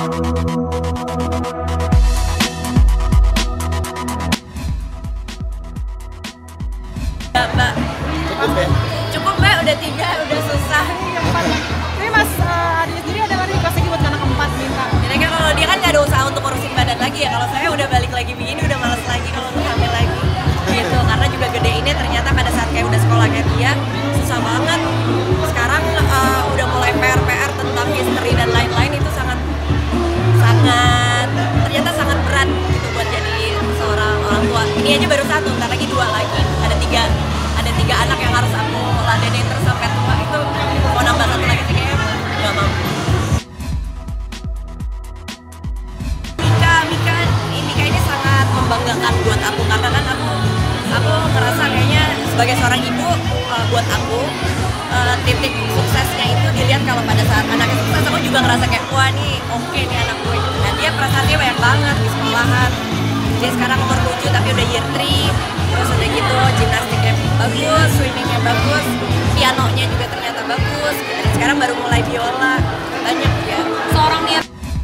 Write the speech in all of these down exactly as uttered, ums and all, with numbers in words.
Mbak, cukup ya? Cukup Mbak, udah tiga, udah susah. Tapi Mas uh, Adi sendiri ada lagi request lagi buat anak keempat minta. Jadi kan kalau dia kan nggak ada usaha untuk urusin badan lagi ya. Kalau saya udah balik lagi begini, udah males lagi kalau untuk hamil lagi. Gitu, karena juga gede ini ternyata pada saat kayak udah sekolah kayak dia, susah banget. Sekarang uh, udah mulai P R P R tentang history dan lain-lain itu sangat, sangat, ternyata sangat berat gitu buat jadi seorang orang tua. Ini aja baru satu, ntar lagi dua lagi. Ada tiga, ada tiga anak yang harus aku ladenin terus sampai tua itu. Mau nambah satu lagi sih kayaknya nggak mampu. Mika, Mika, ini kayaknya sangat membanggakan buat aku karena kan aku, aku ngerasa kayaknya sebagai seorang ibu uh, buat aku uh, titik suksesnya itu dilihat kalau pada saat anaknya sukses aku juga ngerasa kayak wah nih oke okay nih anak gue. Dan dia prestasinya banyak banget di sekolahan. Dia sekarang umur tujuh tapi udah year three. Terus udah gitu gimnastiknya bagus, swimmingnya bagus, pianonya juga ternyata bagus. Dan sekarang baru mulai biola, banyak ya. Seorang niat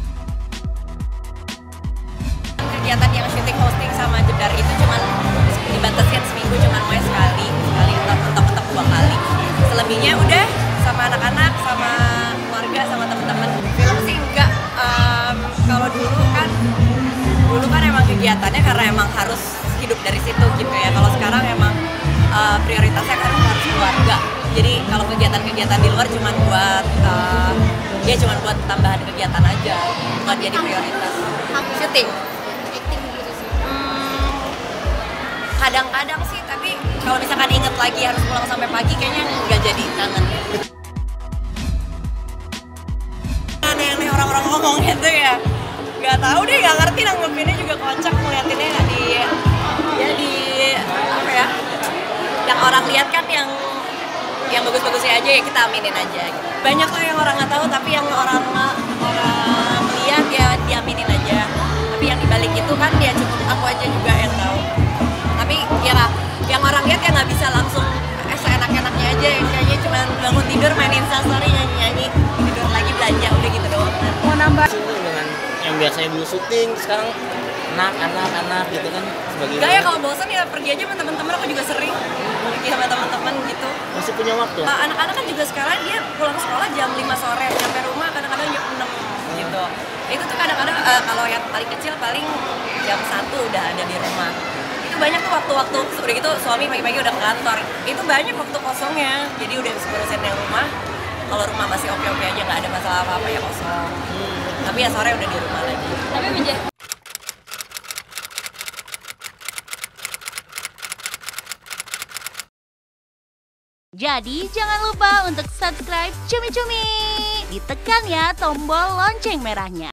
kegiatan yang shooting hosting sama jedar itu cuman dibatasin seminggu cuman main sekali, sekali mentok-mentok dua kali. Selebihnya udah sama anak-anak, sama keluarga, sama teman-teman. Film sih enggak. Um, kalau dulu kan, dulu kan emang kegiatannya karena emang harus hidup dari situ gitu ya. Kalau sekarang emang uh, prioritasnya kan harus keluarga. Jadi kalau kegiatan-kegiatan di luar cuma buat uh, ya cuma buat tambahan kegiatan aja, bukan jadi prioritas. Syuting. Hmm, kadang-kadang sih, tapi kalau misalkan inget lagi harus pulang sampai pagi kayaknya nggak jadi kangen. Aneh-aneh orang-orang ngomong gitu ya. Gak tahu deh, gak ngerti nanggepinnya juga kocak ngeliatinnya di ya di apa ya yang orang lihat kan yang yang bagus-bagusnya aja ya kita aminin aja gitu. Banyak tuh yang orang nggak tahu tapi yang orang orang lihat ya diaminin aja, tapi yang dibalik itu kan ya cukup aku aja juga yang tahu. Tapi ya yang orang lihat ya nggak bisa langsung eh seenak-enaknya aja, yang kayaknya cuma bangun tidur main instastory nyanyi-nyanyi tidur lagi belanja udah gitu doang. Mau nambah Yang biasanya dulu syuting, sekarang anak-anak anak gitu kan sebagai gak ya, kalau bosan ya pergi aja sama teman-teman. Aku juga sering pergi sama teman-teman gitu. masih punya waktu. Uh, anak-anak kan juga sekarang dia pulang sekolah jam lima sore, nyampe rumah kadang-kadang jam enam gitu. Itu tuh kadang-kadang uh, kalau yang paling kecil paling jam satu udah ada di rumah. Itu banyak tuh waktu-waktu, udah gitu suami pagi-pagi udah ke kantor. Itu banyak waktu kosongnya, jadi udah bisa ngurusin yang rumah. Kalau rumah masih oke-oke aja, nggak ada masalah apa-apa ya kosong. Hmm. Tapi ya sore udah di rumah lagi. tapi menjadi Jadi jangan lupa untuk subscribe Cumi Cumi. Ditekan ya tombol lonceng merahnya.